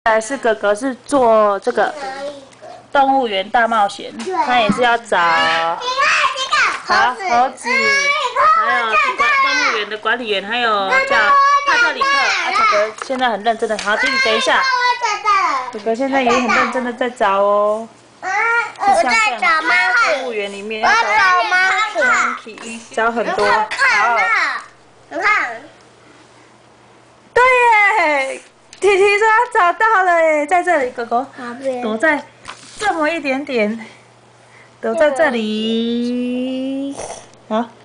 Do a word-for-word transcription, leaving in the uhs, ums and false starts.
还是哥哥是做这个动物园大冒险，他也是要找好猴子，还有动物园的管理员，还有叫帕特里克。啊，哥哥现在很认真的，好，弟弟等一下，哥哥现在也很认真的在找哦。 我在找猫鼠。 动物园里面我找猫鼠， 找很多。好， 你看， 对耶，弟弟说他找到了耶，在这里，哥哥躲在这么一点点，躲在这里。好。